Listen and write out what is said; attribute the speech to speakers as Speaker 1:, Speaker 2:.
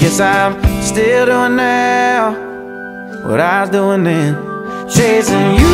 Speaker 1: guess I'm still doing now what I was doing then, chasing you